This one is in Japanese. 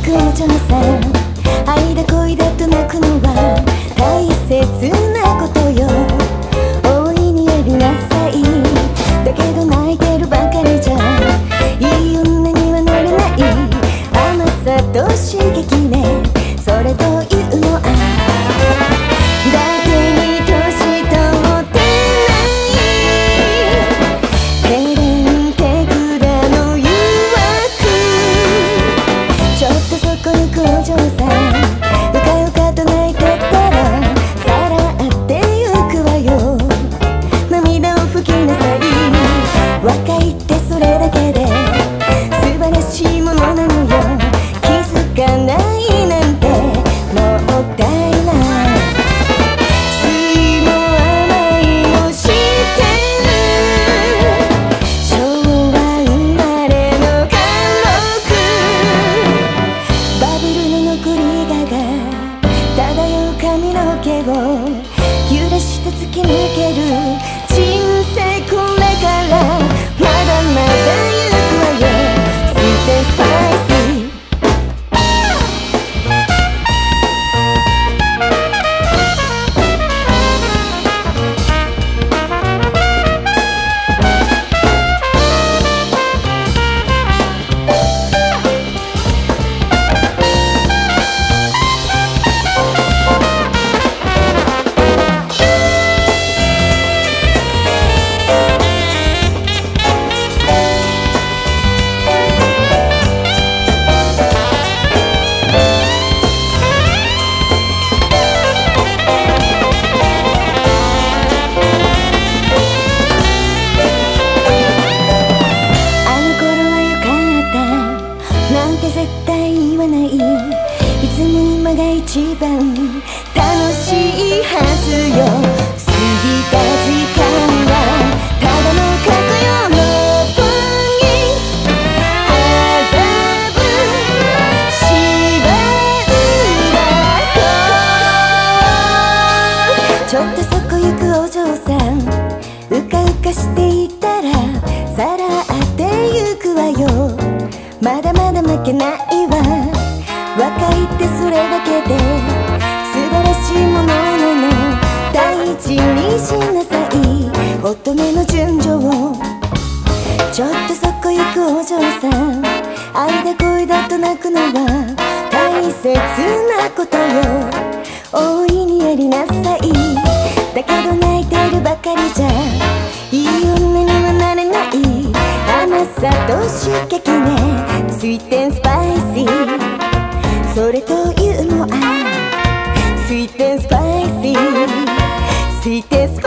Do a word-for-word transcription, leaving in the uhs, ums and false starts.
くお嬢さん、愛だ恋だと泣くのは大切なことよ。大いにやりなさい。だけど泣いてるばかりじゃいい女にはなれない。甘さと刺激ね、それというのはだけに年とってないヘレン・テグラの誘惑。ちょっとそこ行くお嬢さん、うかうかと泣いてたらさらってゆくわよ。涙を拭きなさい。若いってそれだけで素晴らしいものなのよ。気づかないなんてもったいない。酸いも甘いも知ってる昭和生まれの貫禄。バブルの残りがが漂う髪の毛を揺らして突き抜ける人生。これからまだまだ行くわよ。スイートスパイシー。なんて絶対言わない。いつも今が一番楽しいはずよ。過ぎた時間はただの過去よ。六本木麻布芝浦。ちょっとそこ行くお嬢さん、うかうかしていたらさらってゆくわよ。まだまだ負けないわ。若いってそれだけで素晴らしいものなの。大事にしなさい乙女の純情を。ちょっとそこ行くお嬢さん、愛だ恋だと泣くのは大切なことよ。大いにやりなさい。だけど泣いてるばかりじゃいい女にはなれない。甘さと刺激ね、スイート&スパイシー。それというのはスイート&スパイシー。スイート&スパイシー。